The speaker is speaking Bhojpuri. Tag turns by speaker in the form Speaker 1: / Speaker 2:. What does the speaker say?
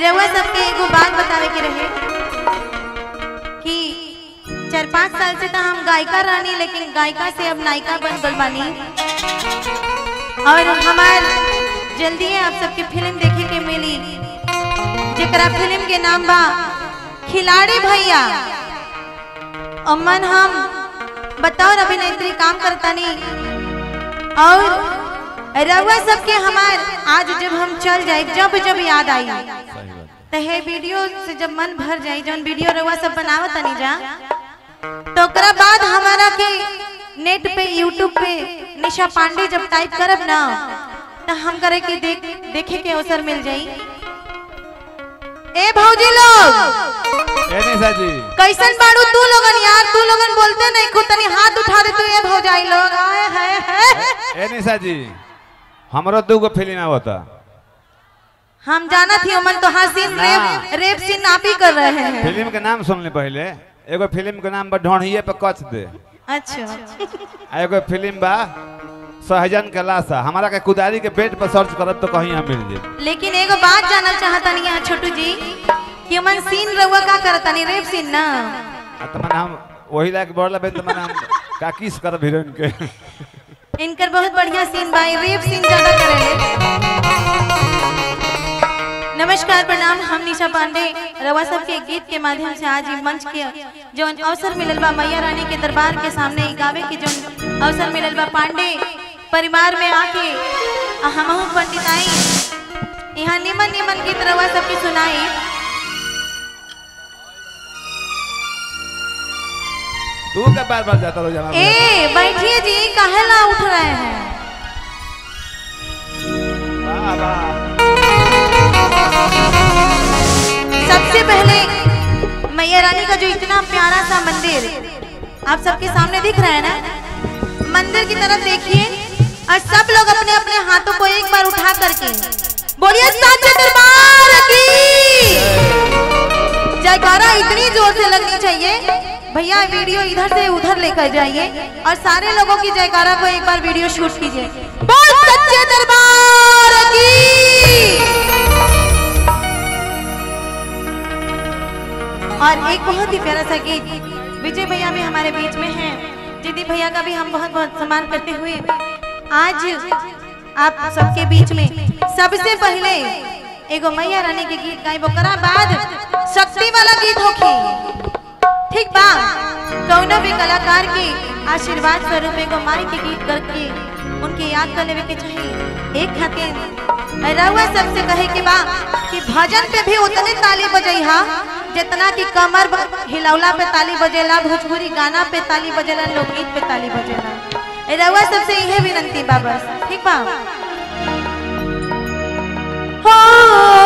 Speaker 1: रउआ सबके एगो बात बतावे के रहे कि 4-5 साल से तो हम गायिका रहनी, लेकिन गायिका से अब नायिका बन गल बानी। और हमार जल्दी है आप सबकी फिल्म देखे के मिली, जेकरा फिल्म के नाम बा खिलाड़ी भैया। अमन हम बताओ अभिनेत्री काम करता नहीं, और रउआ सबके हमार आज जब हम चल जाए, जब जब याद आई तो है वीडियो से जब मन भर जाए, जौन वीडियो रउआ सब बनावत नहीं जा, तो ओकरा बाद हमारा के नेट पे यूट्यूब पे निशा पांडे जब टाइप करब ना, तो हम करे कि देखे के अवसर मिल जाई। ए भौजी लोग,
Speaker 2: ए निशा जी
Speaker 1: कैसन बाड़ू तू लोगन यार? तू लोगन बोलते नहीं, खुद तनी हाथ उठा दे तू। ए भौजाई लोग, आए है
Speaker 2: ए निशा जी, हमरो दूगो फिल्म आवता।
Speaker 1: हम जाना थी अमन तो हाँ सीन रेप सीन आप ही कर रहे हैं।
Speaker 2: फिल्म के नाम सुन ले पहले। एगो फिल्म के नाम बा ढोढ़िए पे कच दे।
Speaker 1: अच्छा।
Speaker 2: एगो फिल्म बा सहजन के लाशा। हमारा के कुदारी के बेड पर सर्च करब तो कहीं हम मिल जाए।
Speaker 1: लेकिन एगो बात जानना चाहता नहीं है छोटू जी कि अमन सीन रउआ का करता नहीं, रेप सीन ना?
Speaker 2: तो मन हम वही लायक बोलला बे, तो मन हम का किस करब हीरोइन के।
Speaker 1: इनकर बहुत बढ़िया सीन बा, रेप सीन ज्यादा करेले। नमस्कार प्रणाम, हम निशा पांडे रवा सब के गीत के माध्यम से आज मंच के जो अवसर मिलल बा मैया रानी के दरबार के सामने गावे के जो अवसर मिलल बा, पांडे परिवार में आके हमहू पंडिताई यहाँ निमन निमन गीत रवा सब की सुनाई।
Speaker 2: तू के बार बार जाता रहो जाना।
Speaker 1: ए बैठिए जी, काहे ला उठ रहे हैं?
Speaker 2: वाह वाह।
Speaker 1: सबसे पहले मैया रानी का जो इतना प्यारा सा मंदिर आप सबके सामने दिख रहा है ना, मंदिर की तरफ देखिए और सब लोग अपने अपने हाथों को एक बार उठा करके बोलिए साचे दरबार की जयकारा इतनी जोर से लगनी चाहिए। भैया वीडियो इधर से उधर लेकर जाइए और सारे लोगों की जयकारा को एक बार वीडियो शूट कीजिए। बोल सच्चे दरबार की। और एक बहुत ही प्यारा सा गीत विजय भैया भी हमारे बीच में हैं, जिदी भैया का भी हम बहुत बहुत सम्मान करते हुए आज आप सबके बीच में सबसे पहले एगो मैया रानी के गीत गाइब, ओकरा बाद शक्ति वाला गीत होखी। ठीक बा? कौनो भी कलाकार के आशीर्वाद स्वरूप एगो माई के गीत करके उनके याद कर लेवे के चाहिए। एक खातिर रउआ सबसे कहे के बा कि भजन पे भी उतने ताली बजैहा जितना कि कमर हिलौला पे ताली बजेला, भोजपुरी गाना पे ताली बजेला, लोकगीत पे ताली बजेला। रउआ सबसे यह विनती बा बस। ठीक बा? हो